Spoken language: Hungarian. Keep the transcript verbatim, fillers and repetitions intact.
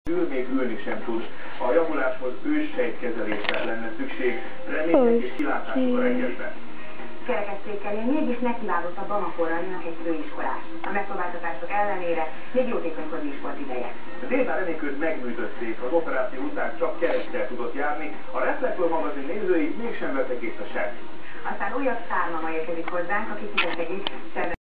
Ül, még ülni sem tud. A javuláshoz őssejtkezelésre lenne szükség, remények és kilátások a reggelben. Kerekesszékkel mégis nekivágott a Bamakorralinak egy főiskolás. A megpróbáltatások ellenére még jótékonykodni is volt ideje. Délben Renéköt megműtötték, az operáció után csak kerekkel tudott járni, a Reflektor magazin nézői mégsem vettek észre semmit. Aztán újabb szármama érkezik hozzánk, aki kitett egy